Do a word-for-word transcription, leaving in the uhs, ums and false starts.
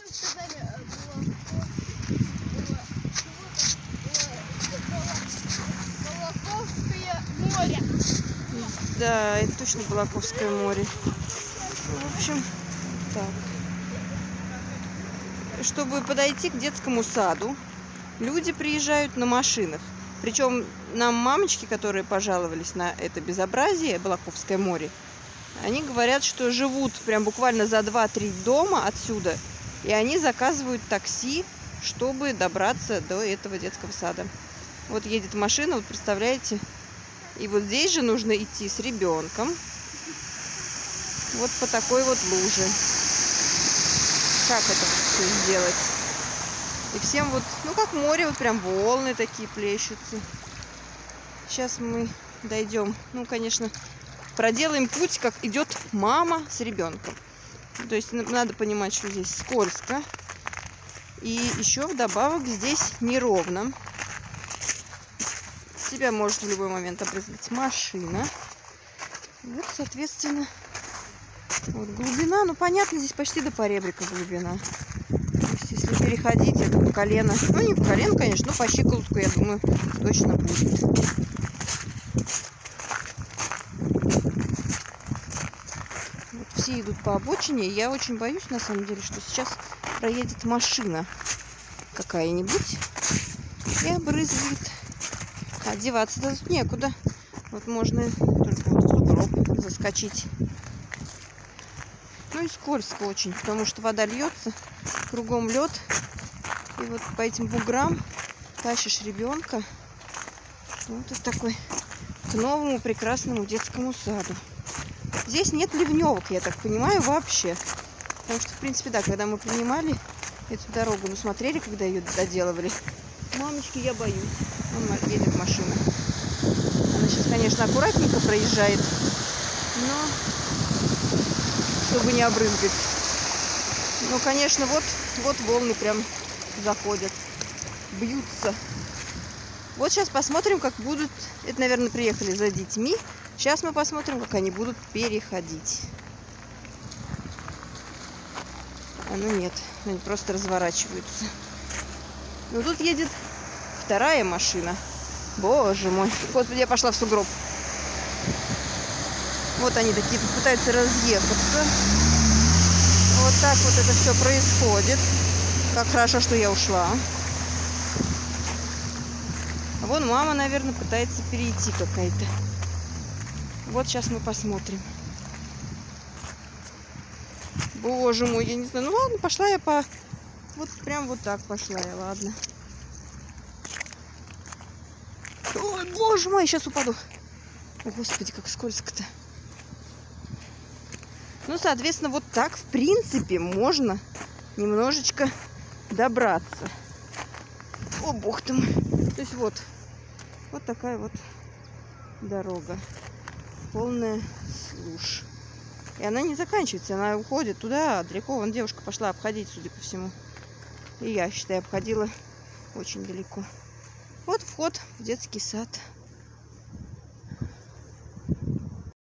море. Да, это точно Балаковское море. В общем, так. Чтобы подойти к детскому саду, люди приезжают на машинах. Причем нам мамочки, которые пожаловались на это безобразие, Балаковское море, они говорят, что живут прям буквально за два-три дома отсюда, и они заказывают такси, чтобы добраться до этого детского сада. Вот едет машина, вот представляете, и вот здесь же нужно идти с ребенком вот по такой вот луже. Как это все сделать? И всем вот, ну как море, вот прям волны такие плещутся. Сейчас мы дойдем, ну конечно, проделаем путь, как идет мама с ребенком. То есть надо понимать, что здесь скользко. И еще вдобавок здесь неровно. Тебя может в любой момент обрызгать машина. Вот, соответственно, вот глубина, ну понятно, здесь почти до поребрика глубина. То есть, если переходить, это по колено. Ну, не по колено, конечно, но по щиколотку, я думаю, точно будет. Вот все идут по обочине. И я очень боюсь, на самом деле, что сейчас проедет машина какая-нибудь и обрызгает. А деваться-то тут некуда. Вот можно только вот в сугроб заскочить. Ну и скользко очень, потому что вода льется, кругом лед. И вот по этим буграм тащишь ребенка. Вот это такой к новому прекрасному детскому саду. Здесь нет ливневок, я так понимаю, вообще. Потому что, в принципе, да, когда мы принимали эту дорогу, мы смотрели, когда ее доделывали. Мамочки, я боюсь. Вон едет машина. Она сейчас, конечно, аккуратненько проезжает, но чтобы не обрызгать. Ну, конечно, вот, вот волны прям заходят, бьются. Вот сейчас посмотрим, как будут... Это, наверное, приехали за детьми. Сейчас мы посмотрим, как они будут переходить. А ну нет, они просто разворачиваются. Но тут едет вторая машина. Боже мой. Господи, я пошла в сугроб. Вот они такие пытаются разъехаться. Вот так вот это все происходит. Как хорошо, что я ушла. А вон мама, наверное, пытается перейти какая-то. Вот сейчас мы посмотрим. Боже мой, я не знаю. Ну ладно, пошла я по... Вот прям вот так пошла я, ладно. Ой, боже мой, сейчас упаду. О, господи, как скользко-то. Ну, соответственно, вот так, в принципе, можно немножечко добраться. О, бог ты мой. То есть вот, вот такая вот дорога. Полная луж. И она не заканчивается, она уходит туда, далеко. Вон девушка пошла обходить, судя по всему. И я, считай, обходила очень далеко. Вот вход в детский сад.